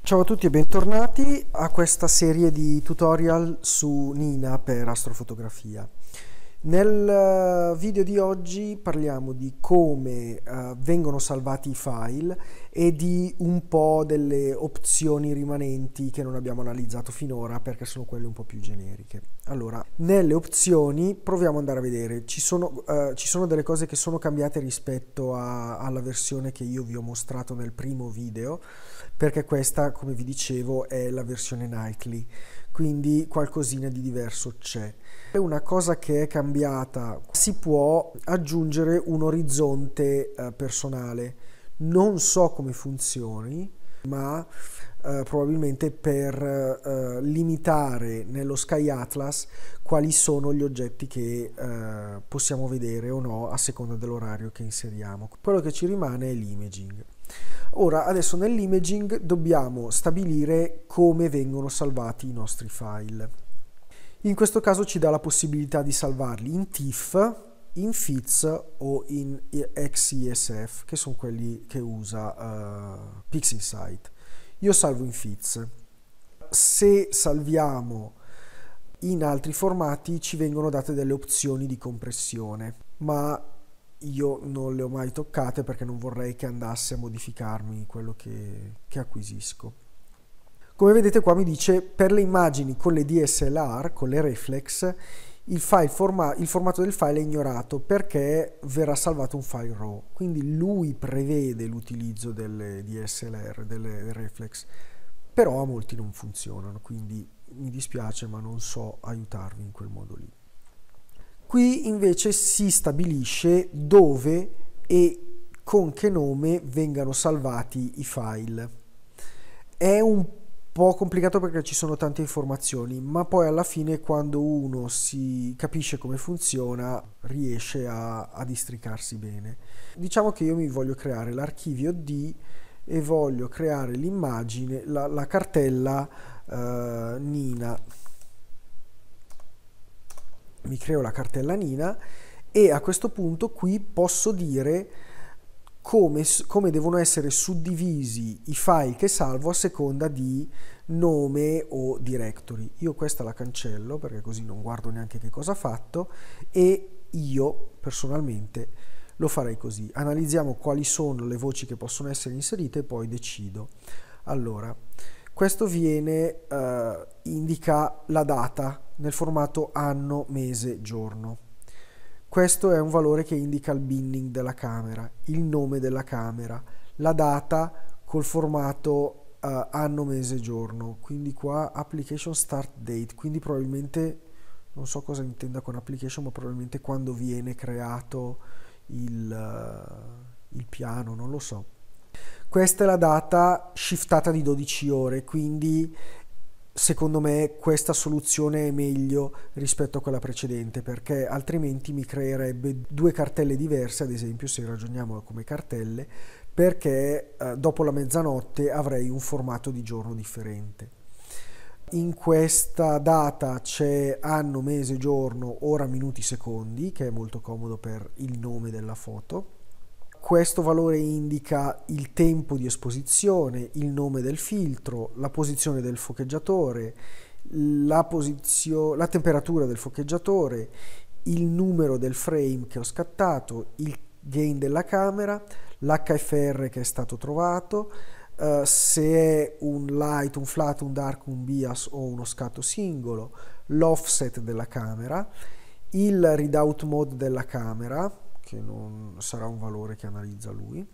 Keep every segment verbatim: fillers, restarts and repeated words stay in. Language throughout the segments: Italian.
Ciao a tutti e bentornati a questa serie di tutorial su Nina per astrofotografia. Nel eh, video di oggi parliamo di come eh, vengono salvati i file e di un po' delle opzioni rimanenti che non abbiamo analizzato finora perché sono quelle un po' più generiche. Allora, nelle opzioni proviamo ad andare a vedere, ci sono, eh, ci sono delle cose che sono cambiate rispetto a- alla versione che io vi ho mostrato nel primo video, perché questa, come vi dicevo, è la versione nightly, quindi qualcosina di diverso c'è. Una cosa che è cambiata: si può aggiungere un orizzonte eh, personale. Non so come funzioni, ma eh, probabilmente per eh, limitare nello Sky Atlas quali sono gli oggetti che eh, possiamo vedere o no a seconda dell'orario che inseriamo. Quello che ci rimane è l'imaging. Ora, adesso nell'imaging dobbiamo stabilire come vengono salvati i nostri file. In questo caso ci dà la possibilità di salvarli in TIFF, in F I T S o in X I S F, che sono quelli che usa uh, PixInsight. Io salvo in F I T S. Se salviamo in altri formati ci vengono date delle opzioni di compressione, ma io non le ho mai toccate perché non vorrei che andasse a modificarmi quello che, che acquisisco. Come vedete qua mi dice: per le immagini con le D S L R, con le reflex, il, file forma- il formato del file è ignorato perché verrà salvato un file RAW. Quindi lui prevede l'utilizzo delle D S L R, delle reflex, però a molti non funzionano, quindi mi dispiace ma non so aiutarvi in quel modo lì. Qui invece si stabilisce dove e con che nome vengano salvati i file. È un po' complicato perché ci sono tante informazioni, ma poi alla fine, quando uno si capisce come funziona, riesce a, a districarsi bene. Diciamo che io mi voglio creare l'archivio D e voglio creare l'immagine, la, la cartella uh, Nina. Mi creo la cartella Nina e a questo punto qui posso dire come, come devono essere suddivisi i file che salvo a seconda di nome o directory. Io questa la cancello perché così non guardo neanche che cosa ha fatto, e io personalmente lo farei così. Analizziamo quali sono le voci che possono essere inserite e poi decido. Allora, questo viene, eh, indica la data nel formato anno, mese, giorno. Questo è un valore che indica il binning della camera, il nome della camera, la data col formato uh, anno, mese, giorno. Quindi qua application start date, quindi probabilmente, non so cosa intenda con application, ma probabilmente quando viene creato il, uh, il piano, non lo so. Questa è la data shiftata di dodici ore, quindi secondo me questa soluzione è meglio rispetto a quella precedente, perché altrimenti mi creerebbe due cartelle diverse, ad esempio se ragioniamo come cartelle, perché eh, dopo la mezzanotte avrei un formato di giorno differente. In questa data c'è anno, mese, giorno, ora, minuti, secondi, che è molto comodo per il nome della foto. Questo valore indica il tempo di esposizione, il nome del filtro, la posizione del focheggiatore, la, posizio- la temperatura del focheggiatore, il numero del frame che ho scattato, il gain della camera, l'H F R che è stato trovato, uh, se è un light, un flat, un dark, un bias o uno scatto singolo, l'offset della camera, il readout mode della camera, che non sarà un valore che analizza lui,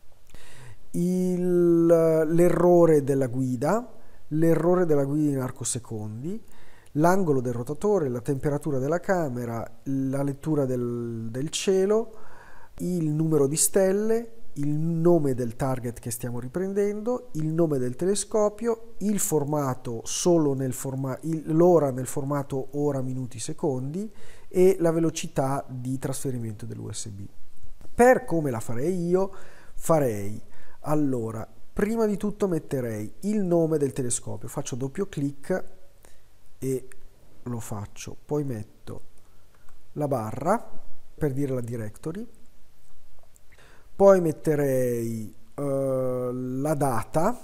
il, l'errore della guida, l'errore della guida in arcosecondi, l'angolo del rotatore, la temperatura della camera, la lettura del, del cielo, il numero di stelle, il nome del target che stiamo riprendendo, il nome del telescopio, il formato solo nel forma, il, l'ora nel formato ora, minuti, secondi, e la velocità di trasferimento dell'U S B. Per come la farei io, farei, allora, prima di tutto metterei il nome del telescopio, faccio doppio clic e lo faccio, poi metto la barra per dire la directory, poi metterei uh, la data,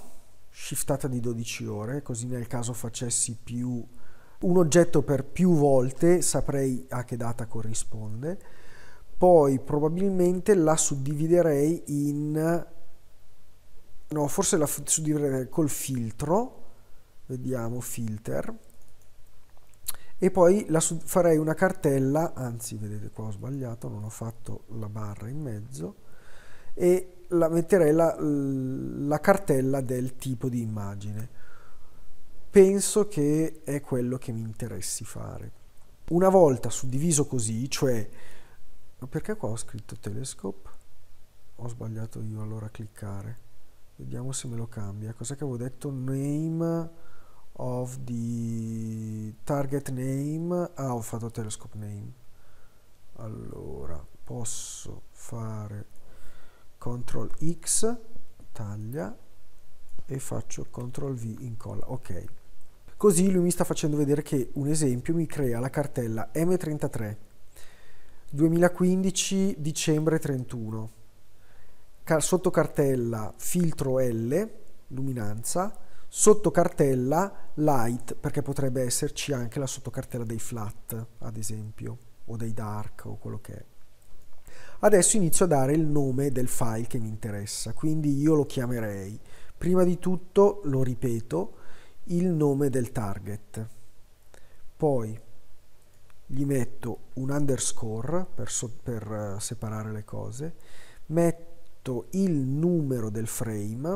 shiftata di dodici ore, così nel caso facessi più un oggetto per più volte saprei a che data corrisponde. Poi probabilmente la suddividerei in... no, forse la suddividerei col filtro, vediamo, filter, e poi la sud- farei una cartella, anzi vedete qua ho sbagliato, non ho fatto la barra in mezzo, e la metterei la, la cartella del tipo di immagine. Penso che è quello che mi interessi fare. Una volta suddiviso così, cioè, perché qua ho scritto telescope? Ho sbagliato io allora a cliccare. Vediamo se me lo cambia. Cos'è che avevo detto? Name of the target name. Ah, ho fatto telescope name. Allora, posso fare control X, taglia, e faccio control V, incolla. Ok. Così lui mi sta facendo vedere che un esempio mi crea la cartella M trentatré duemilaquindici dicembre trentuno, sotto cartella filtro L, luminanza, sotto cartella light, perché potrebbe esserci anche la sottocartella dei flat, ad esempio, o dei dark o quello che è. Adesso inizio a dare il nome del file che mi interessa, quindi io lo chiamerei, prima di tutto, lo ripeto, il nome del target, poi gli metto un underscore per, so, per separare le cose, metto il numero del frame,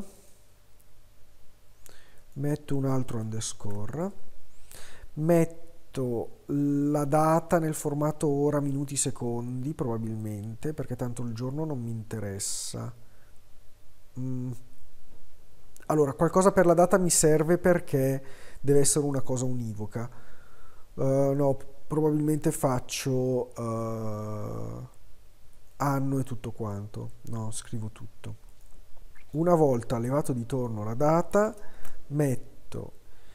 metto un altro underscore, metto la data nel formato ora, minuti, secondi, probabilmente, perché tanto il giorno non mi interessa. Mm. Allora, qualcosa per la data mi serve perché deve essere una cosa univoca. Uh, no, probabilmente faccio uh, anno e tutto quanto. No, scrivo tutto. Una volta levato di torno la data, metto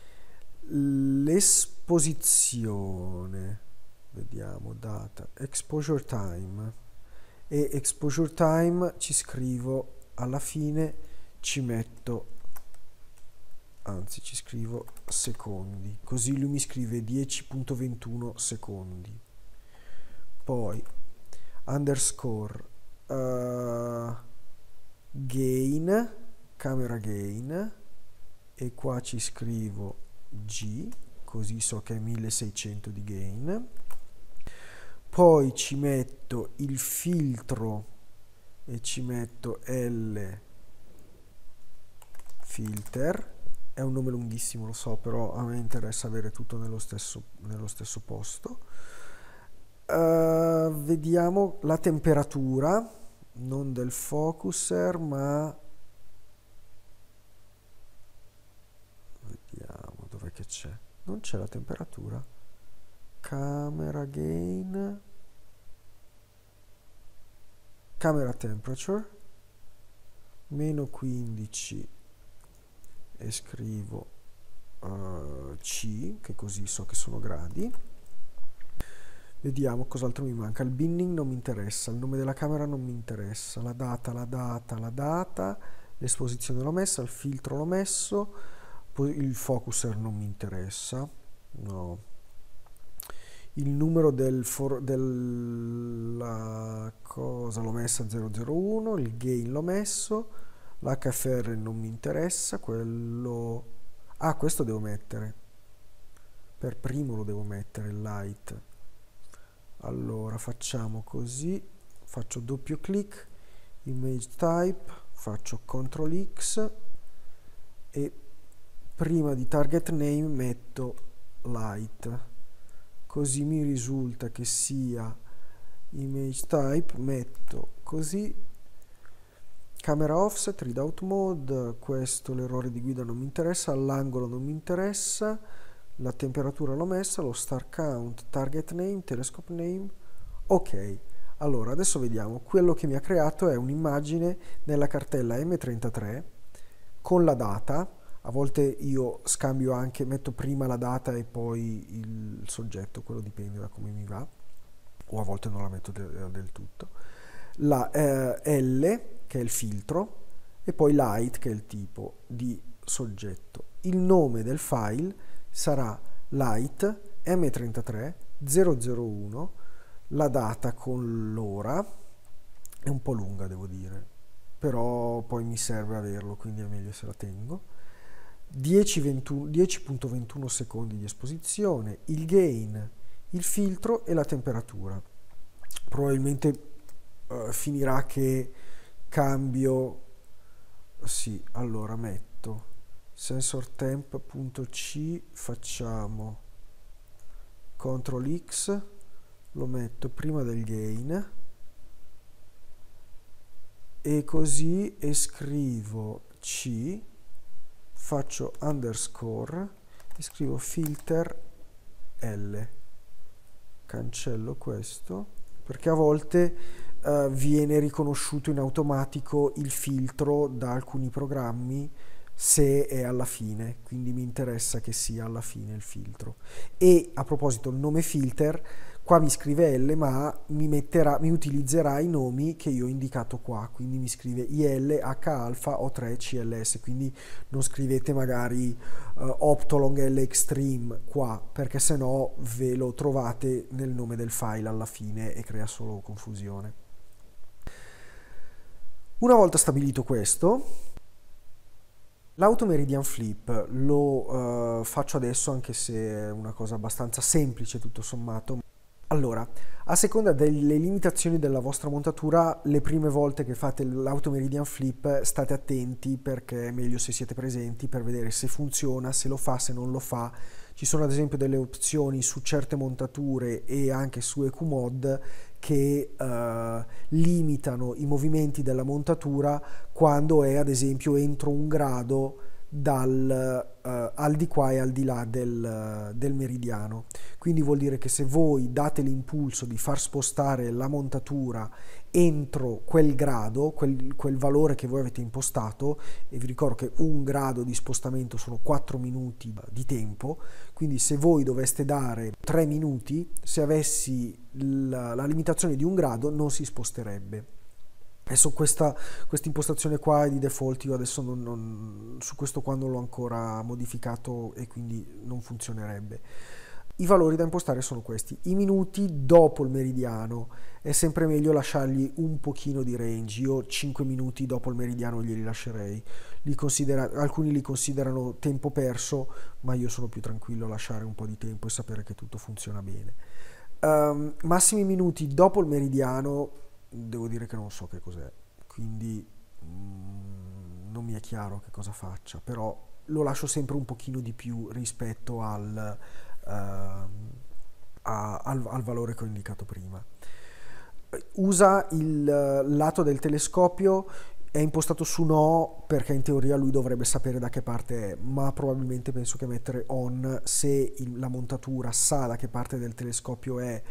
l'esposizione, vediamo, data, exposure time, e exposure time ci scrivo alla fine, ci metto, anzi ci scrivo secondi, così lui mi scrive dieci virgola ventuno secondi. Poi underscore uh, gain, camera gain, e qua ci scrivo G, così so che è milleseicento di gain. Poi ci metto il filtro e ci metto L filter. È un nome lunghissimo, lo so, però a me interessa avere tutto nello stesso, nello stesso posto. Uh, vediamo la temperatura, non del focuser, ma vediamo dov'è che c'è. Non c'è la temperatura. Camera gain, camera temperature, meno quindici, e scrivo uh, C, che così so che sono gradi. Vediamo cos'altro mi manca. Il binning non mi interessa, il nome della camera non mi interessa, la data, la data, la data, l'esposizione l'ho messa, il filtro l'ho messo, poi il focuser non mi interessa, no. Il numero del for, della cosa l'ho messa zero zero uno, il gain l'ho messo, l'H F R non mi interessa, quello... ah, questo devo mettere, per primo lo devo mettere, il light. Allora facciamo così, faccio doppio clic, image type, faccio control X e prima di target name metto light, così mi risulta che sia image type, metto così, camera offset, readout mode, questo l'errore di guida non mi interessa, l'angolo non mi interessa, la temperatura l'ho messa, lo star count, target name, telescope name. Ok, allora adesso vediamo, quello che mi ha creato è un'immagine nella cartella M trentatré con la data. A volte io scambio anche, metto prima la data e poi il soggetto, quello dipende da come mi va, o a volte non la metto de- del tutto. La eh, L, che è il filtro, e poi light, che è il tipo di soggetto. Il nome del file sarà light M trentatré zero zero uno, la data con l'ora, è un po' lunga devo dire, però poi mi serve averlo, quindi è meglio se la tengo. dieci virgola ventuno secondi di esposizione, il gain, il filtro e la temperatura. Probabilmente uh, finirà che cambio, sì, allora metto sensor temp.c, facciamo control X, lo metto prima del gain e così, e scrivo C, faccio underscore e scrivo filter L, cancello questo perché a volte uh, viene riconosciuto in automatico il filtro da alcuni programmi se è alla fine, quindi mi interessa che sia alla fine il filtro. E a proposito, il nome filter qua mi scrive L, ma mi metterà, mi utilizzerà i nomi che io ho indicato qua, quindi mi scrive I L, H alfa, O tre, C L S, quindi non scrivete magari uh, Optolong L Extreme qua, perché sennò ve lo trovate nel nome del file alla fine e crea solo confusione. Una volta stabilito questo, l'auto meridian flip lo uh, faccio adesso, anche se è una cosa abbastanza semplice tutto sommato. Allora, a seconda delle limitazioni della vostra montatura, le prime volte che fate l'auto meridian flip state attenti, perché è meglio se siete presenti per vedere se funziona, se lo fa, se non lo fa. Ci sono ad esempio delle opzioni su certe montature e anche su E Q Mod che uh, limitano i movimenti della montatura quando è ad esempio entro un grado dal uh, al di qua e al di là del, uh, del meridiano. Quindi vuol dire che se voi date l'impulso di far spostare la montatura entro quel grado, quel, quel valore che voi avete impostato, e vi ricordo che un grado di spostamento sono quattro minuti di tempo, quindi se voi doveste dare tre minuti, se avessi la, la limitazione di un grado non si sposterebbe. Adesso questa impostazione qua è di default, io adesso non, non, su questo qua non l'ho ancora modificato e quindi non funzionerebbe. I valori da impostare sono questi: i minuti dopo il meridiano, è sempre meglio lasciargli un pochino di range, io cinque minuti dopo il meridiano glieli lascerei, li considera, alcuni li considerano tempo perso, ma io sono più tranquillo a lasciare un po' di tempo e sapere che tutto funziona bene. Um, massimi minuti dopo il meridiano, devo dire che non so che cos'è, quindi mm, non mi è chiaro che cosa faccia, però lo lascio sempre un pochino di più rispetto al, uh, a, al, al valore che ho indicato prima. Usa il lato del telescopio, è impostato su no perché in teoria lui dovrebbe sapere da che parte è, ma probabilmente penso che mettere on, se il, la montatura sa da che parte del telescopio è,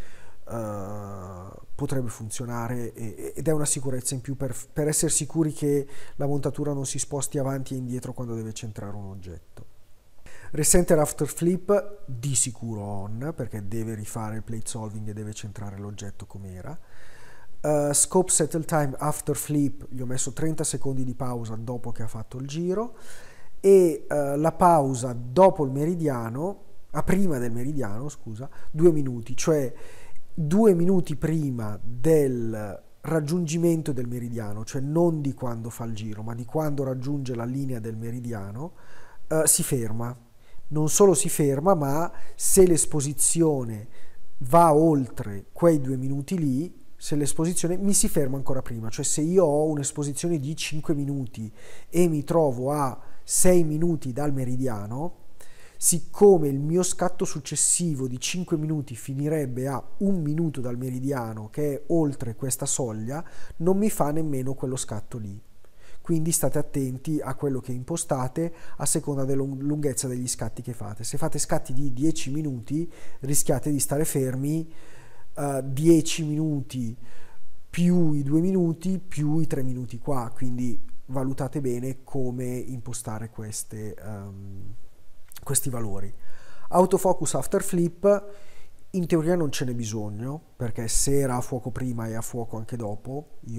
Uh, potrebbe funzionare, e, ed è una sicurezza in più per, per essere sicuri che la montatura non si sposti avanti e indietro quando deve centrare un oggetto. Recenter after flip di sicuro on, perché deve rifare il plate solving e deve centrare l'oggetto com'era. Uh, scope settle time after flip, gli ho messo trenta secondi di pausa dopo che ha fatto il giro, e uh, la pausa dopo il meridiano, a prima del meridiano, scusa, due minuti, cioè due minuti prima del raggiungimento del meridiano, cioè non di quando fa il giro, ma di quando raggiunge la linea del meridiano, eh, si ferma. Non solo si ferma, ma se l'esposizione va oltre quei due minuti lì, se l'esposizione mi si ferma ancora prima, cioè se io ho un'esposizione di cinque minuti e mi trovo a sei minuti dal meridiano, siccome il mio scatto successivo di cinque minuti finirebbe a un minuto dal meridiano, che è oltre questa soglia, non mi fa nemmeno quello scatto lì. Quindi state attenti a quello che impostate a seconda della lunghezza degli scatti che fate. Se fate scatti di dieci minuti rischiate di stare fermi uh, dieci minuti più i due minuti più i tre minuti qua, quindi valutate bene come impostare queste um, questi valori. Autofocus after flip in teoria non ce n'è bisogno, perché se era a fuoco prima è a fuoco anche dopo. Io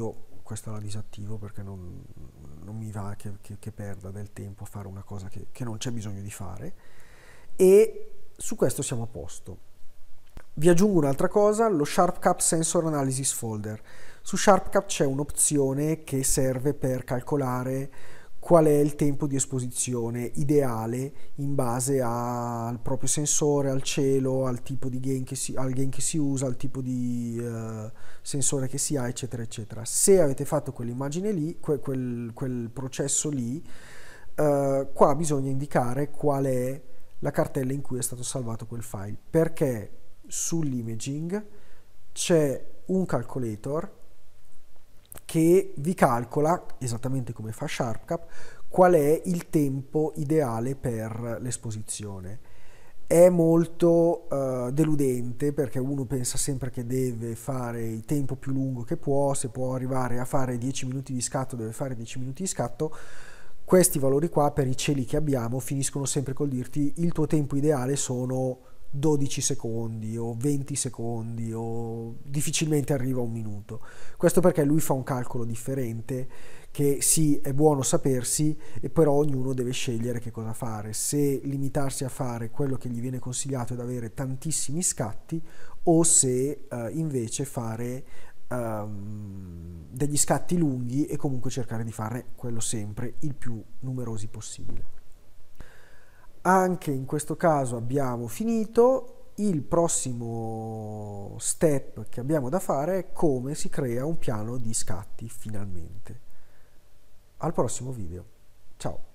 questa la disattivo perché non, non mi va che, che, che perda del tempo a fare una cosa che, che non c'è bisogno di fare, e su questo siamo a posto. Vi aggiungo un'altra cosa, lo SharpCap Sensor Analysis Folder. Su SharpCap c'è un'opzione che serve per calcolare qual è il tempo di esposizione ideale in base a- al proprio sensore, al cielo, al tipo di gain che si, al gain che si usa, al tipo di eh, sensore che si ha, eccetera, eccetera. Se avete fatto quell'immagine lì, que- quel, quel processo lì, eh, qua bisogna indicare qual è la cartella in cui è stato salvato quel file, perché sull'imaging c'è un calcolator che vi calcola, esattamente come fa SharpCap, qual è il tempo ideale per l'esposizione. È molto uh, deludente perché uno pensa sempre che deve fare il tempo più lungo che può, se può arrivare a fare dieci minuti di scatto deve fare dieci minuti di scatto. Questi valori qua, per i cieli che abbiamo, finiscono sempre col dirti il tuo tempo ideale sono dodici secondi o venti secondi, o difficilmente arriva a un minuto. Questo perché lui fa un calcolo differente, che sì, è buono sapersi, e però ognuno deve scegliere che cosa fare, se limitarsi a fare quello che gli viene consigliato ed avere tantissimi scatti, o se eh, invece fare um, degli scatti lunghi e comunque cercare di fare quello sempre il più numerosi possibile. Anche in questo caso abbiamo finito. Il prossimo step che abbiamo da fare è come si crea un piano di scatti finalmente. Al prossimo video. Ciao!